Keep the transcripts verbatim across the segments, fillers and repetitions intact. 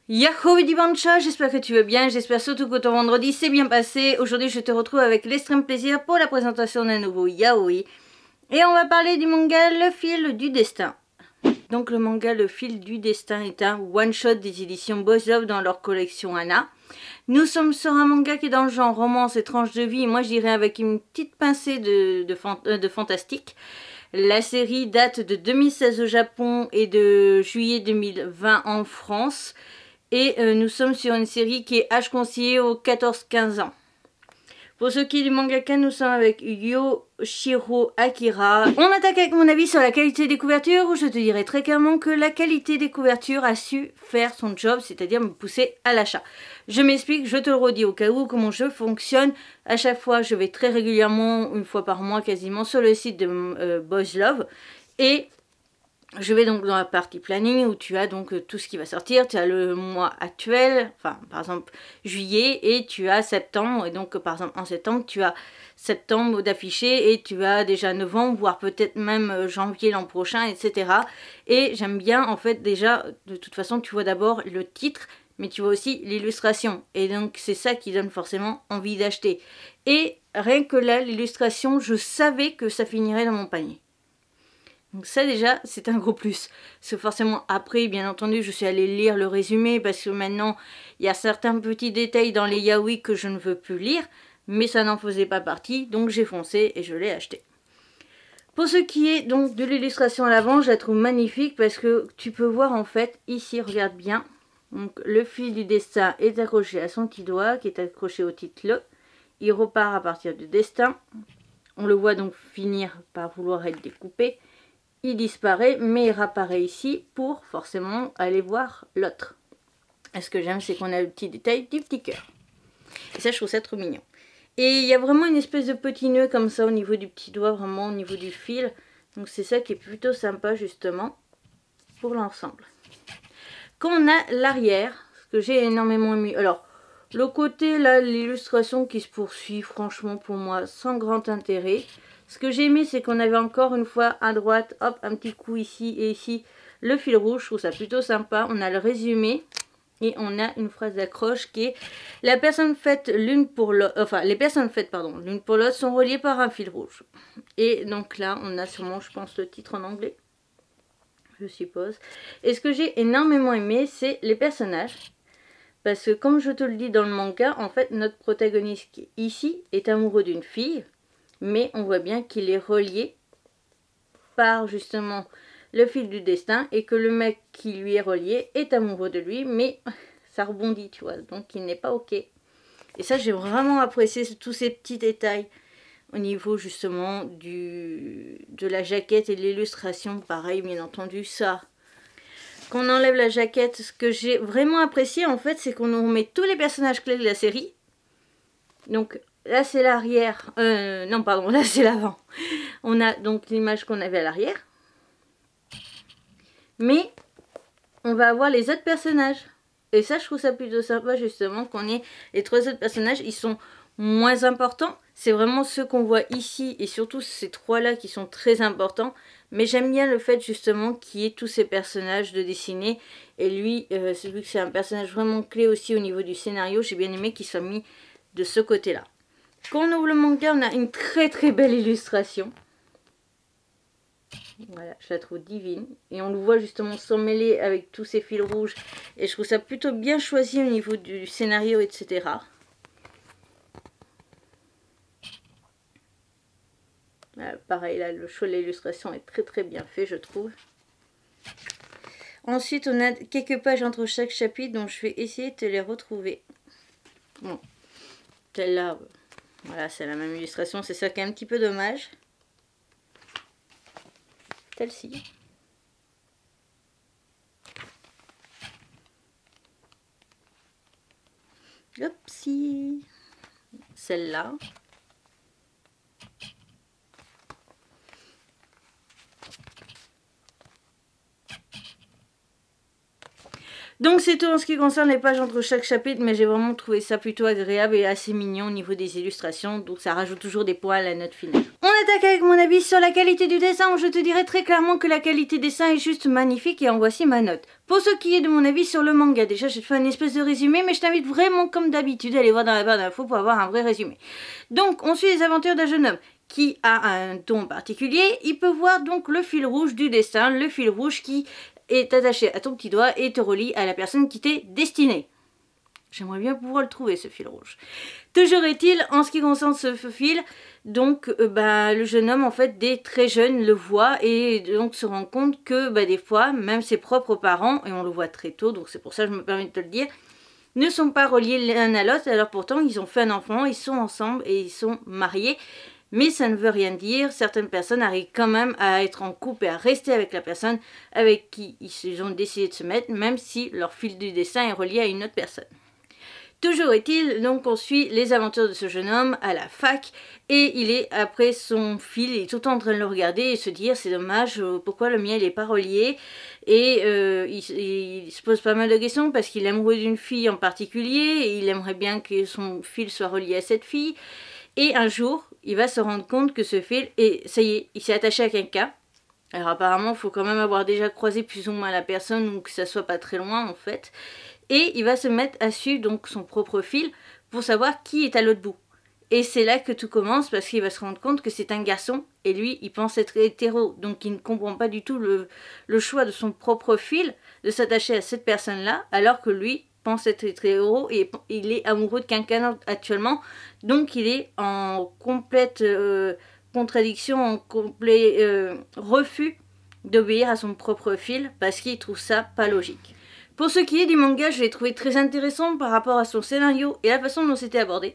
Yahoo Dibancha, j'espère que tu vas bien, j'espère surtout que ton vendredi s'est bien passé. Aujourd'hui je te retrouve avec l'extrême plaisir pour la présentation d'un nouveau yaoi. Et on va parler du manga Le Fil du Destin. Donc le manga Le Fil du Destin est un one-shot des éditions Boys Love dans leur collection Anna. Nous sommes sur un manga qui est dans le genre romance et tranche de vie, moi je dirais avec une petite pincée de, de, fant de fantastique. La série date de deux mille seize au Japon et de juillet deux mille vingt en France. Et euh, nous sommes sur une série qui est âge conseillé aux quatorze quinze ans. Pour ce qui est du mangaka, nous sommes avec Yoshiro Akira. On attaque avec mon avis sur la qualité des couvertures, où je te dirais très clairement que la qualité des couvertures a su faire son job, c'est-à-dire me pousser à l'achat. Je m'explique, je te le redis au cas où comment je fonctionne. À chaque fois, je vais très régulièrement, une fois par mois quasiment, sur le site de euh, Boys Love. Et je vais donc dans la partie planning où tu as donc tout ce qui va sortir. Tu as le mois actuel, enfin par exemple juillet, et tu as septembre. Et donc par exemple en septembre, tu as septembre d'affiché et tu as déjà novembre, voire peut-être même janvier l'an prochain, et cetera. Et j'aime bien en fait déjà, de toute façon tu vois d'abord le titre, mais tu vois aussi l'illustration. Et donc c'est ça qui donne forcément envie d'acheter. Et rien que là, l'illustration, je savais que ça finirait dans mon panier. Donc ça déjà, c'est un gros plus. Parce que forcément, après, bien entendu, je suis allée lire le résumé parce que maintenant, il y a certains petits détails dans les yaoi que je ne veux plus lire. Mais ça n'en faisait pas partie, donc j'ai foncé et je l'ai acheté. Pour ce qui est donc de l'illustration à l'avant, je la trouve magnifique parce que tu peux voir en fait, ici, regarde bien. Donc le fil du destin est accroché à son petit doigt, qui est accroché au titre. Il repart à partir du destin. On le voit donc finir par vouloir être découpé. Il disparaît, mais il réapparaît ici pour forcément aller voir l'autre. Et ce que j'aime, c'est qu'on a le petit détail du petit cœur. Et ça, je trouve ça trop mignon. Et il y a vraiment une espèce de petit nœud comme ça au niveau du petit doigt, vraiment au niveau du fil. Donc c'est ça qui est plutôt sympa justement pour l'ensemble. Quand on a l'arrière, ce que j'ai énormément aimé. Alors, le côté là, l'illustration qui se poursuit, franchement pour moi, sans grand intérêt. Ce que j'ai aimé, c'est qu'on avait encore une fois à droite, hop, un petit coup ici et ici, le fil rouge. Je trouve ça plutôt sympa. On a le résumé et on a une phrase d'accroche qui est la personne faite l'une pour l'autre, enfin les personnes faites pardon, l'une pour l'autre sont reliées par un fil rouge. Et donc là, on a sûrement, je pense, le titre en anglais, je suppose. Et ce que j'ai énormément aimé, c'est les personnages. Parce que comme je te le dis dans le manga, en fait, notre protagoniste qui est ici est amoureux d'une fille. Mais on voit bien qu'il est relié par justement le fil du destin et que le mec qui lui est relié est amoureux de lui, mais ça rebondit, tu vois, donc il n'est pas ok. Et ça, j'ai vraiment apprécié tous ces petits détails au niveau justement du, de la jaquette et de l'illustration. Pareil, bien entendu, ça. Quand on enlève la jaquette, ce que j'ai vraiment apprécié en fait, c'est qu'on nous remet tous les personnages clés de la série. Donc là c'est l'arrière, euh, non pardon, là c'est l'avant. On a donc l'image qu'on avait à l'arrière. Mais on va avoir les autres personnages. Et ça je trouve ça plutôt sympa justement qu'on ait les trois autres personnages. Ils sont moins importants. C'est vraiment ceux qu'on voit ici et surtout ces trois là qui sont très importants. Mais j'aime bien le fait justement qu'il y ait tous ces personnages de dessiner. Et lui, euh, vu que c'est un personnage vraiment clé aussi au niveau du scénario, j'ai bien aimé qu'il soit mis de ce côté là. Quand on ouvre le manga, on a une très très belle illustration. Voilà, je la trouve divine. Et on le voit justement s'emmêler avec tous ces fils rouges. Et je trouve ça plutôt bien choisi au niveau du scénario, et cetera. Voilà, pareil, là, le choix de l'illustration est très très bien fait, je trouve. Ensuite, on a quelques pages entre chaque chapitre, donc je vais essayer de te les retrouver. Bon, celle-là... Voilà, c'est la même illustration, c'est ça qui est un petit peu dommage. Celle-ci. Hopsi. Celle-là. Donc c'est tout en ce qui concerne les pages entre chaque chapitre, mais j'ai vraiment trouvé ça plutôt agréable et assez mignon au niveau des illustrations, donc ça rajoute toujours des points à la note finale. On attaque avec mon avis sur la qualité du dessin. Je te dirais très clairement que la qualité du dessin est juste magnifique et en voici ma note. Pour ce qui est de mon avis sur le manga, déjà je te fais une espèce de résumé, mais je t'invite vraiment comme d'habitude à aller voir dans la barre d'infos pour avoir un vrai résumé. Donc on suit les aventures d'un jeune homme qui a un don particulier. Il peut voir donc le fil rouge du destin, le fil rouge qui est attaché à ton petit doigt et te relie à la personne qui t'est destinée. J'aimerais bien pouvoir le trouver, ce fil rouge. Toujours est-il, en ce qui concerne ce fil, donc euh, bah, le jeune homme, en fait, dès très jeune, le voit et donc se rend compte que bah, des fois, même ses propres parents, et on le voit très tôt, donc c'est pour ça que je me permets de te le dire, ne sont pas reliés l'un à l'autre. Alors pourtant, ils ont fait un enfant, ils sont ensemble et ils sont mariés. Mais ça ne veut rien dire, certaines personnes arrivent quand même à être en couple et à rester avec la personne avec qui ils ont décidé de se mettre, même si leur fil du destin est relié à une autre personne. Toujours est-il, donc on suit les aventures de ce jeune homme à la fac et il est après son fil, il est tout le temps en train de le regarder et se dire c'est dommage, pourquoi le mien il n'est pas relié, et euh, il, il se pose pas mal de questions parce qu'il est amoureux d'une fille en particulier et il aimerait bien que son fil soit relié à cette fille, et un jour il va se rendre compte que ce fil, et ça y est, il s'est attaché à quelqu'un. Alors apparemment il faut quand même avoir déjà croisé plus ou moins la personne ou que ça soit pas très loin en fait. Et il va se mettre à suivre donc son propre fil pour savoir qui est à l'autre bout. Et c'est là que tout commence parce qu'il va se rendre compte que c'est un garçon et lui il pense être hétéro. Donc il ne comprend pas du tout le, le choix de son propre fil de s'attacher à cette personne-là alors que lui pense être hétéro et il est amoureux de quelqu'un actuellement. Donc il est en complète euh, contradiction, en complet euh, refus d'obéir à son propre fil parce qu'il trouve ça pas logique. Pour ce qui est du manga, je l'ai trouvé très intéressant par rapport à son scénario et la façon dont c'était abordé.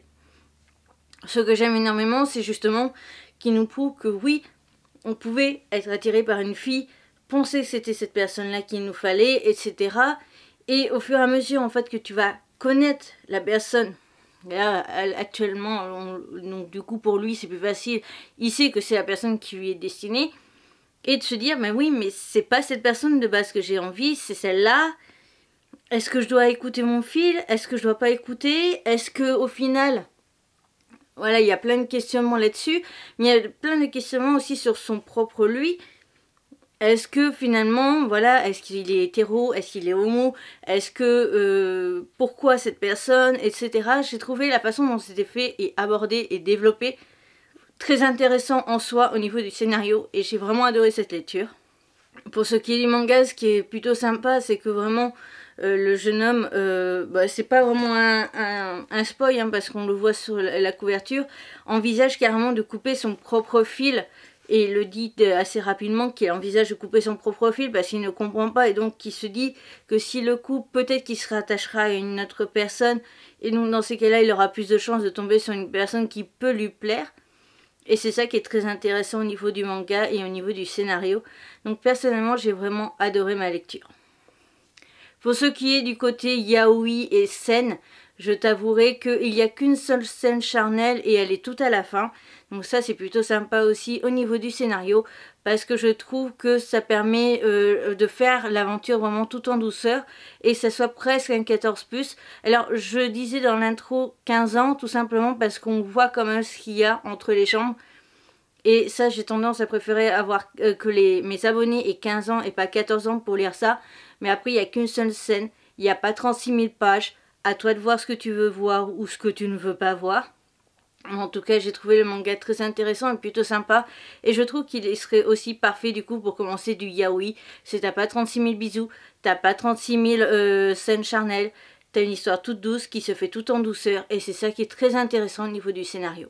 Ce que j'aime énormément, c'est justement qu'il nous prouve que oui, on pouvait être attiré par une fille, penser que c'était cette personne-là qu'il nous fallait, et cetera. Et au fur et à mesure en fait que tu vas connaître la personne, là actuellement, on, donc du coup pour lui c'est plus facile, il sait que c'est la personne qui lui est destinée, et de se dire, mais oui, mais c'est pas cette personne de base que j'ai envie, c'est celle-là. Est-ce que je dois écouter mon fil? Est-ce que je dois pas écouter? Est-ce que au final, voilà, il y a plein de questionnements là-dessus, mais il y a plein de questionnements aussi sur son propre lui. Est-ce que finalement, voilà, est-ce qu'il est hétéro? Est-ce qu'il est homo? Est-ce que, euh, pourquoi cette personne? Etc. J'ai trouvé la façon dont c'était fait et abordé et développé très intéressant en soi au niveau du scénario et j'ai vraiment adoré cette lecture. Pour ce qui est du manga, ce qui est plutôt sympa, c'est que vraiment euh, le jeune homme, euh, bah, c'est pas vraiment un, un, un spoil hein, parce qu'on le voit sur la, la couverture, envisage carrément de couper son propre fil et le dit assez rapidement qu'il envisage de couper son propre fil parce qu'il ne comprend pas et donc qu'il se dit que s'il le coupe, peut-être qu'il se rattachera à une autre personne et donc dans ces cas-là, il aura plus de chances de tomber sur une personne qui peut lui plaire. Et c'est ça qui est très intéressant au niveau du manga et au niveau du scénario. Donc personnellement, j'ai vraiment adoré ma lecture. Pour ce qui est du côté yaoi et scène, je t'avouerai qu'il n'y a qu'une seule scène charnelle et elle est tout à la fin. Donc ça, c'est plutôt sympa aussi au niveau du scénario parce que je trouve que ça permet euh, de faire l'aventure vraiment tout en douceur et que ça soit presque un quatorze plus. Alors, je disais dans l'intro quinze ans tout simplement parce qu'on voit quand même ce qu'il y a entre les jambes. Et ça, j'ai tendance à préférer avoir euh, que les, mes abonnés aient quinze ans et pas quatorze ans pour lire ça. Mais après, il n'y a qu'une seule scène, il n'y a pas trente-six mille pages. À toi de voir ce que tu veux voir ou ce que tu ne veux pas voir. En tout cas, j'ai trouvé le manga très intéressant et plutôt sympa. Et je trouve qu'il serait aussi parfait du coup pour commencer du yaoi. C'est t'as pas trente-six mille bisous, t'as pas trente-six mille euh, scènes charnelles. T'as une histoire toute douce qui se fait tout en douceur. Et c'est ça qui est très intéressant au niveau du scénario.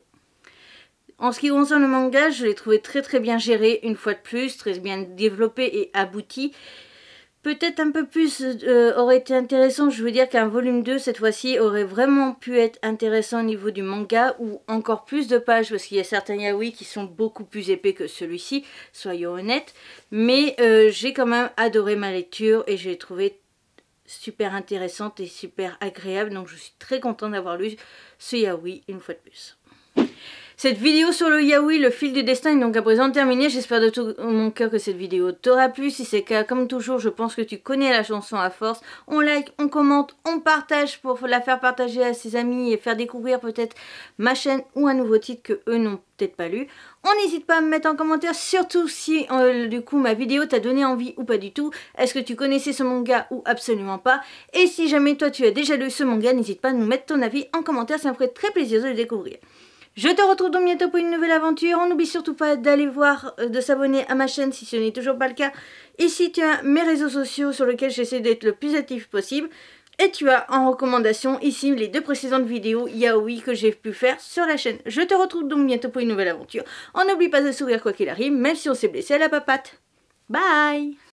En ce qui concerne le manga, je l'ai trouvé très très bien géré, une fois de plus, très bien développé et abouti. Peut-être un peu plus euh, aurait été intéressant, je veux dire qu'un volume deux cette fois-ci aurait vraiment pu être intéressant au niveau du manga ou encore plus de pages parce qu'il y a certains yaoi qui sont beaucoup plus épais que celui-ci, soyons honnêtes. Mais euh, j'ai quand même adoré ma lecture et je l'ai trouvée super intéressante et super agréable donc je suis très contente d'avoir lu ce yaoi une fois de plus. Cette vidéo sur le yaoi, le fil du destin, est donc à présent terminée. J'espère de tout mon cœur que cette vidéo t'aura plu. Si c'est le cas, comme toujours, je pense que tu connais la chanson à force. On like, on commente, on partage pour la faire partager à ses amis et faire découvrir peut-être ma chaîne ou un nouveau titre que eux n'ont peut-être pas lu. On n'hésite pas à me mettre en commentaire, surtout si euh, du coup ma vidéo t'a donné envie ou pas du tout. Est-ce que tu connaissais ce manga ou absolument pas? Et si jamais toi tu as déjà lu ce manga, n'hésite pas à nous mettre ton avis en commentaire, ça me ferait très plaisir de le découvrir. Je te retrouve donc bientôt pour une nouvelle aventure. On n'oublie surtout pas d'aller voir, euh, de s'abonner à ma chaîne si ce n'est toujours pas le cas. Ici tu as mes réseaux sociaux sur lesquels j'essaie d'être le plus actif possible. Et tu as en recommandation ici les deux précédentes vidéos yaoi que j'ai pu faire sur la chaîne. Je te retrouve donc bientôt pour une nouvelle aventure. On n'oublie pas de sourire quoi qu'il arrive, même si on s'est blessé à la papate. Bye!